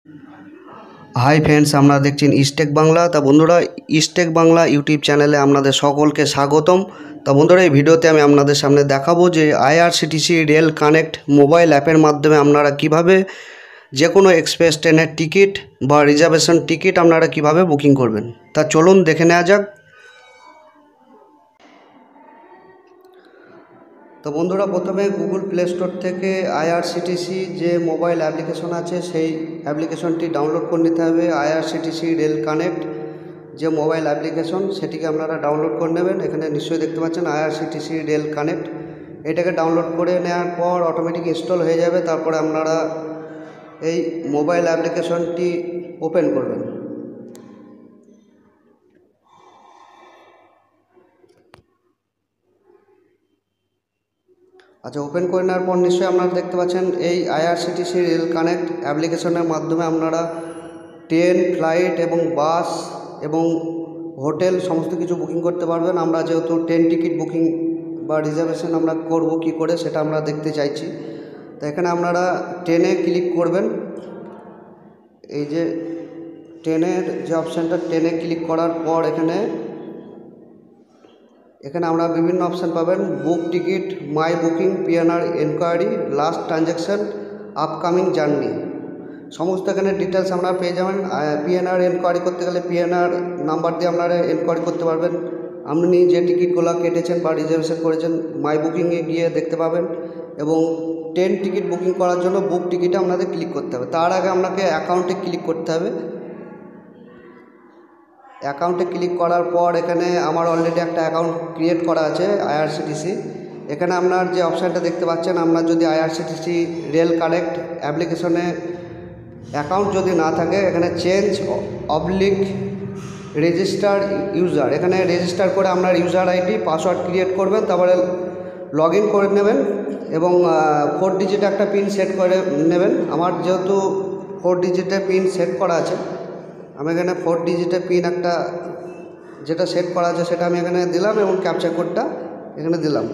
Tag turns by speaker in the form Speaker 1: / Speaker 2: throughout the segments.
Speaker 1: Hi friends, আপনারা দেখছেন ইস্টেক বাংলা। তা বন্ধুরা, ইস্টেক বাংলা ইউটিউব চ্যানেলে আপনাদের সকলকে স্বাগতম। তা বন্ধুরা, এই ভিডিওতে আমি আপনাদের সামনে দেখাবো যে আইআরসিটিসি রেল কানেক্ট মোবাইল অ্যাপের মাধ্যমে আপনারা কিভাবে যে কোনো এক্সপ্রেস ট্রেনের টিকিট বা রিজার্ভেশন টিকিট আপনারা কিভাবে বুকিং করবেন। তা চলুন দেখে নেওয়া যাক। তো বন্ধুরা, প্রথমে গুগল প্লে স্টোর থেকে আইআরসিটিসি যে মোবাইল অ্যাপ্লিকেশন আছে সেই অ্যাপ্লিকেশনটি ডাউনলোড করে নিতে হবে। আইআরসিটিসি রেল কানেক্ট যে মোবাইল অ্যাপ্লিকেশন সেটিকে আপনারা ডাউনলোড করে নেবেন। এখানে নিশ্চয়ই দেখতে পাচ্ছেন আইআরসিটিসি রেল কানেক্ট। এটাকে ডাউনলোড করে নেওয়ার পর অটোমেটিক ইনস্টল হয়ে যাবে। তারপরে আপনারা এই মোবাইল অ্যাপ্লিকেশনটি ওপেন করবেন। আচ্ছা, ওপেন করে নেওয়ার পর নিশ্চয়ই আপনারা দেখতে পাচ্ছেন এই আইআরসিটিসি রেল কানেক্ট অ্যাপ্লিকেশনের মাধ্যমে আপনারা ট্রেন, ফ্লাইট এবং বাস এবং হোটেল সমস্ত কিছু বুকিং করতে পারবেন। আমরা যেহেতু ট্রেন টিকিট বুকিং বা রিজার্ভেশন আমরা করব কি করে সেটা আমরা দেখতে চাইছি। তো এখানে আপনারা ট্রেনে ক্লিক করবেন। এই যে ট্রেনের যে অপশানটা, ট্রেনে ক্লিক করার পর এখানে আমরা বিভিন্ন অপশান পাবেন। Book ticket, my booking, PNR enquiry, last transaction, upcoming journey, সমস্ত এখানে ডিটেলস আপনারা পেয়ে যাবেন। পিএনআর এনকোয়ারি করতে গেলে পিএনআর নাম্বার দিয়ে আপনারা এনকোয়ারি করতে পারবেন। আপনি যে টিকিটগুলো কেটেছেন বা রিজার্ভেশন করেছেন মাই বুকিংয়ে গিয়ে দেখতে পাবেন। এবং ট্রেন টিকিট বুকিং করার জন্য বুক টিকিটে আপনাদের ক্লিক করতে হবে। তার আগে আপনাকে অ্যাকাউন্টে ক্লিক করতে হবে। অ্যাকাউন্টে ক্লিক করার পর এখানে আমার অলরেডি একটা অ্যাকাউন্ট ক্রিয়েট করা আছে আইআরসিটিসি। এখানে আপনার যে অপশানটা দেখতে পাচ্ছেন, আপনার যদি আইআরসিটিসি রেল কানেক্ট অ্যাপ্লিকেশনে অ্যাকাউন্ট যদি না থাকে, এখানে চেঞ্জ অবলিক রেজিস্টার ইউজার, এখানে রেজিস্টার করে আপনার ইউজার আইডি পাসওয়ার্ড ক্রিয়েট করবেন। তারপরে লগ ইন করে নেবেন এবং 4 ডিজিট একটা পিন সেট করে নেবেন। আমার যেহেতু 4 ডিজিটের পিন সেট করা আছে, আমি এখানে 4 ডিজিটের পিন একটা যেটা সেট করা আছে সেটা আমি এখানে দিলাম এবং ক্যাপচা কোডটা এখানে দিলাম।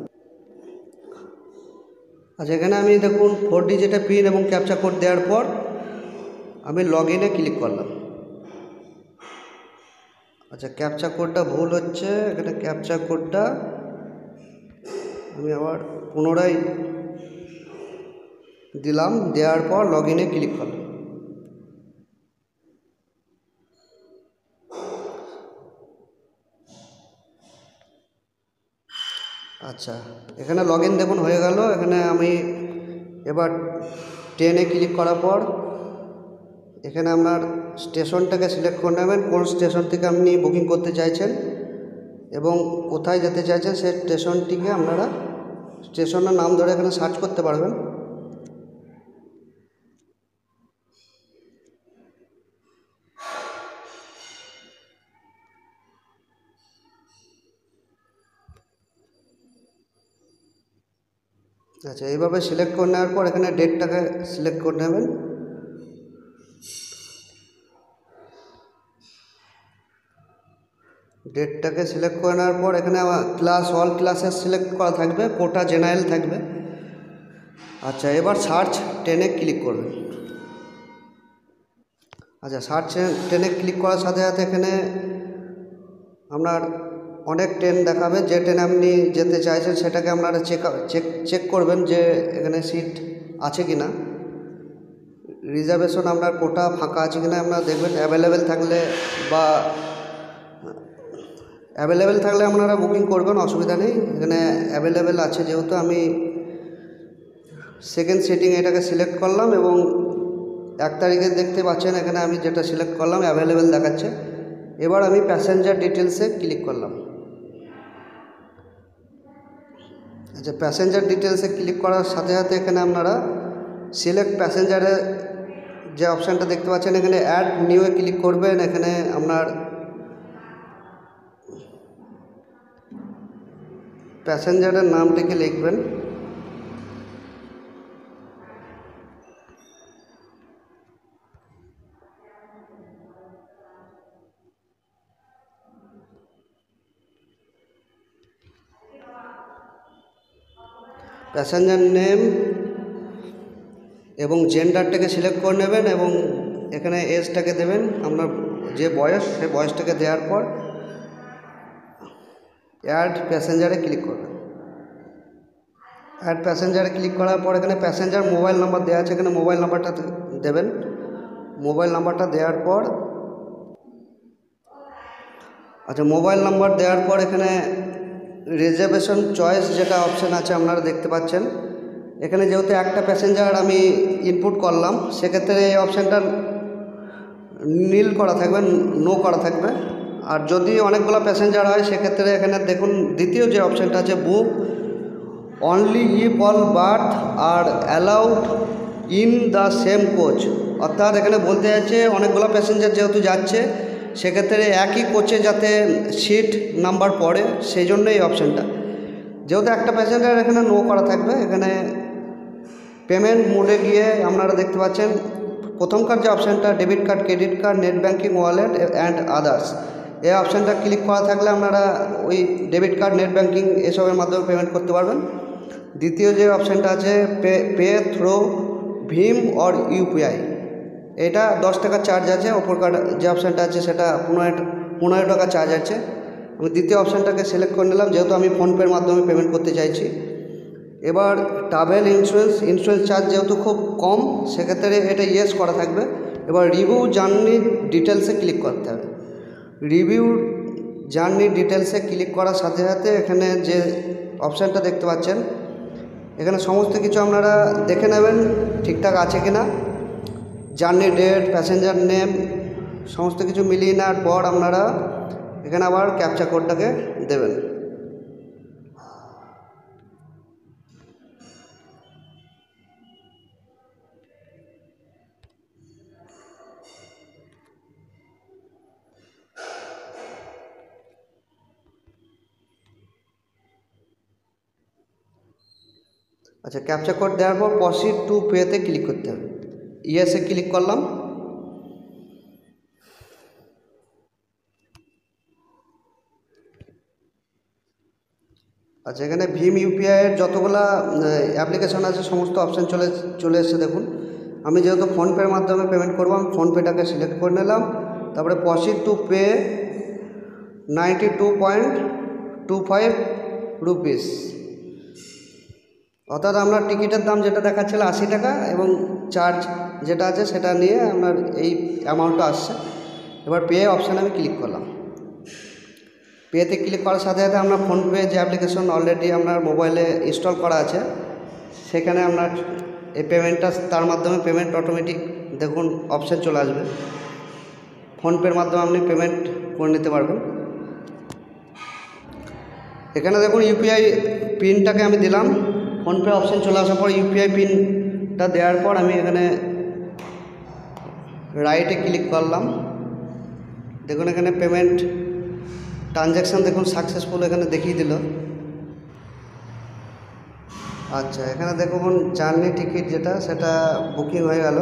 Speaker 1: আচ্ছা, এখানে আমি দেখুন 4 ডিজিটের পিন এবং ক্যাপচা কোড দেওয়ার পর আমি লগ ইনে ক্লিক করলাম। আচ্ছা, ক্যাপচা কোডটা ভুল হচ্ছে। এখানে ক্যাপচা কোডটা আমি আবার পুনরায় দিলাম, দেওয়ার পর লগ ইনে ক্লিক করলাম। আচ্ছা, এখানে লগ ইন দেখুন হয়ে গেল। এখানে আমি এবার ট্রেনে ক্লিক করার পর এখানে আপনার স্টেশনটাকে সিলেক্ট করে নেবেন, কোন স্টেশন থেকে আপনি বুকিং করতে চাইছেন এবং কোথায় যেতে চাইছেন সেই স্টেশনটিকে আপনারা স্টেশনের নাম ধরে এখানে সার্চ করতে পারবেন। আচ্ছা, এইভাবে সিলেক্ট করে নেওয়ার পর এখানে ডেটটাকে সিলেক্ট করে নেবেন। ডেটটাকে সিলেক্ট করে নেওয়ার পর এখানে ক্লাস অল ক্লাসেস সিলেক্ট করা থাকবে, কোটা জেনারেল থাকবে। আচ্ছা, এবার সার্চ ট্রেনে ক্লিক করবেন। আচ্ছা, সার্চ ট্রেনে ক্লিক করার সাথে সাথে এখানে আপনার অনেক ট্রেন দেখাবে। যে ট্রেনে আপনি যেতে চাইছেন সেটাকে আপনারা চেক করবেন যে এখানে সিট আছে কি না, রিজার্ভেশন আপনার কোটা ফাঁকা আছে কি না আপনারা দেখবেন। অ্যাভেলেবেল থাকলে আপনারা বুকিং করবেন, অসুবিধা নেই। এখানে অ্যাভেলেবেল আছে যেহেতু আমি সেকেন্ড সিটিং এটাকে সিলেক্ট করলাম এবং 1 তারিখে দেখতে পাচ্ছেন এখানে আমি যেটা সিলেক্ট করলাম অ্যাভেলেবেল দেখাচ্ছে। এবার আমি প্যাসেঞ্জার ডিটেলসে ক্লিক করলাম। আচ্ছা, প্যাসেঞ্জার ডিটেলসে ক্লিক করার সাথে সাথে এখানে আপনারা সিলেক্ট প্যাসেঞ্জারের যে অপশানটা দেখতে পাচ্ছেন এখানে অ্যাড নিউয়ে ক্লিক করবেন। এখানে আপনার প্যাসেঞ্জারের নামটিকে লিখবেন। প্যাসেঞ্জার নেম এবং জেন্ডারটাকে সিলেক্ট করে নেবেন এবং এখানে এজটাকে দেবেন, আপনার যে বয়স সেই বয়সটাকে দেওয়ার পর অ্যাড প্যাসেঞ্জারে ক্লিক করবেন। অ্যাড প্যাসেঞ্জারে ক্লিক করার পর এখানে প্যাসেঞ্জার মোবাইল নাম্বার দেওয়া আছে, এখানে মোবাইল নাম্বারটা দেবেন। মোবাইল নাম্বারটা দেওয়ার পর মোবাইল নাম্বার দেওয়ার পর এখানে রিজার্ভেশন চয়েস যেটা অপশান আছে আপনারা দেখতে পাচ্ছেন। এখানে যেহেতু একটা প্যাসেঞ্জার আমি ইনপুট করলাম, সেক্ষেত্রে এই অপশানটা নীল করা থাকবে, নো করা থাকবে। আর যদি অনেকগুলো প্যাসেঞ্জার হয় সেক্ষেত্রে এখানে দেখুন দ্বিতীয় যে অপশানটা আছে, book only if all berth are allowed in the same coach. অর্থাৎ এখানে বলতে যাচ্ছে অনেকগুলো প্যাসেঞ্জার যেহেতু যাচ্ছে, সেক্ষেত্রে একই কোচে যাতে সিট নাম্বার পড়ে, সেই জন্য এই অপশানটা। যেহেতু একটা প্যাসেঞ্জার এখানে নো করা থাকবে। এখানে পেমেন্ট মোডে গিয়ে আপনারা দেখতে পাচ্ছেন প্রথমকার যে অপশানটা debit card, credit card, net banking, wallet and others, এই অপশানটা ক্লিক করা থাকলে আপনারা ওই ডেবিট কার্ড, নেট ব্যাঙ্কিং এসবের মাধ্যমে পেমেন্ট করতে পারবেন। দ্বিতীয় যে অপশানটা আছে পে থ্রু ভীম অর ইউপিআই, এটা 10 টাকা চার্জ আছে। অপরকার যে অপশানটা আছে সেটা 15 টাকা চার্জ আছে। আমি দ্বিতীয় অপশানটাকে সিলেক্ট করে নিলাম, যেহেতু আমি ফোনপের মাধ্যমে পেমেন্ট করতে চাইছি। এবার ট্রাভেল ইন্স্যুরেন্স চার্জ যেহেতু খুব কম, সেক্ষেত্রে এটা ইয়েস করা থাকবে। এবার রিভিউ জার্নি ডিটেলসে ক্লিক করতে হবে। রিভিউ জার্নি ডিটেলসে ক্লিক করার সাথে সাথে এখানে যে অপশানটা দেখতে পাচ্ছেন, এখানে সমস্ত কিছু আপনারা দেখে নেবেন ঠিকঠাক আছে কি না। জার্নি ডেট, প্যাসেঞ্জার নেম সমস্ত কিছু মিলিয়ে নেওয়ার পর আপনারা এখানে আবার ক্যাপচা কোডটাকে দেবেন। ক্যাপচা কোড দেওয়ার পর প্রসিড টু পেতে ক্লিক করতে হবে। ইয়েসে ক্লিক করলাম। এখানে ভীম ইউপিআইয়ের যতগুলা অ্যাপ্লিকেশন আছে সমস্ত অপশান চলে এসেছে দেখুন। আমি যেহেতু ফোনপের মাধ্যমে পেমেন্ট করবো, আমি ফোনপেটাকে সিলেক্ট করে নিলাম। তারপরে প্রসিড টু পে 92.25 রুপিস, অর্থাৎ আপনার টিকিটের দাম যেটা দেখাচ্ছিল 80 টাকা এবং চার্জ যেটা আছে সেটা নিয়ে আপনার এই অ্যামাউন্টটা আসছে। এবার পে অপশানে আমি ক্লিক করলাম। পেতে ক্লিক করার সাথে সাথে আপনার ফোনপে যে অ্যাপ্লিকেশন অলরেডি আপনার মোবাইলে ইনস্টল করা আছে, সেখানে আপনার এই পেমেন্টটা তার মাধ্যমে পেমেন্ট অটোমেটিক দেখুন অপশান চলে আসবে। ফোনপের মাধ্যমে আপনি পেমেন্ট করে নিতে পারবেন। এখানে দেখুন ইউপিআই পিনটাকে আমি দিলাম। ফোনপে অপশান চলে আসার পর ইউপিআই পিনটা দেওয়ার পর আমি এখানে রাইটে ক্লিক করলাম। দেখুন এখানে পেমেন্ট ট্রানজ্যাকশান দেখুন সাকসেসফুল এখানে দেখিয়ে দিল। এখানে দেখুন জার্নি টিকিট যেটা সেটা বুকিং হয়ে গেল।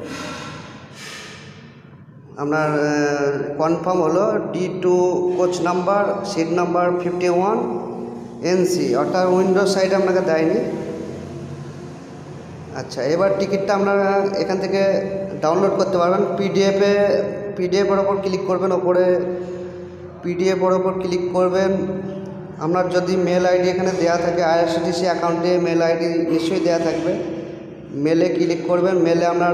Speaker 1: আপনার কনফার্ম হলো D2 coach number, seat number 51 NC, অর্থাৎ উইন্ডোজ সাইডে আপনাকে দেয়নি। এবার টিকিটটা আপনারা এখান থেকে ডাউনলোড করতে পারবেন। পিডিএফের ওপর ক্লিক করবেন, ওপরে পিডিএফের ওপর ক্লিক করবেন। আপনার যদি মেল আইডি এখানে দেওয়া থাকে, IRCTC অ্যাকাউন্টে মেল আইডি নিশ্চয়ই দেওয়া থাকবে। মেলে ক্লিক করবেন। মেলে আপনার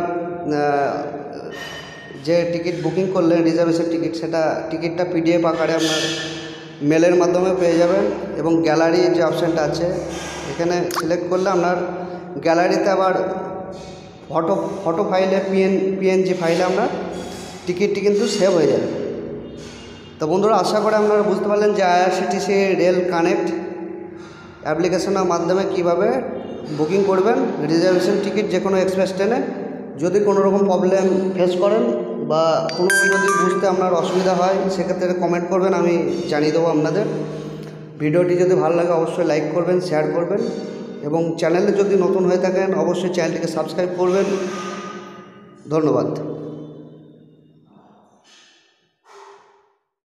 Speaker 1: যে টিকিট বুকিং করলেন রিজার্ভেশন টিকিট, সেটা টিকিটটা পিডিএফ আকারে আপনার মেলের মাধ্যমে পেয়ে যাবেন। এবং গ্যালারি যে অপশানটা আছে এখানে সিলেক্ট করলে আপনার গ্যালারিতে আবার ফটো ফাইলে PNG ফাইলে আপনার টিকিটটি কিন্তু সেভ হয়ে যাবে। তো বন্ধুরা, আশা করে আপনারা বুঝতে পারলেন যে IRCTC রেল কানেক্ট অ্যাপ্লিকেশনের মাধ্যমে কিভাবে বুকিং করবেন রিজার্ভেশন টিকিট যে কোনো এক্সপ্রেস ট্রেনে। যদি কোনো রকম প্রবলেম ফেস করেন বা কোনো যদি বুঝতে আপনার অসুবিধা হয়, সেক্ষেত্রে কমেন্ট করবেন, আমি জানিয়ে দেবো আপনাদের। ভিডিওটি যদি ভালো লাগে অবশ্যই লাইক করবেন, শেয়ার করবেন এবং চ্যানেলে যদি নতুন হয়ে থাকেন অবশ্যই চ্যানেলটিকে সাবস্ক্রাইব করবেন। ধন্যবাদ।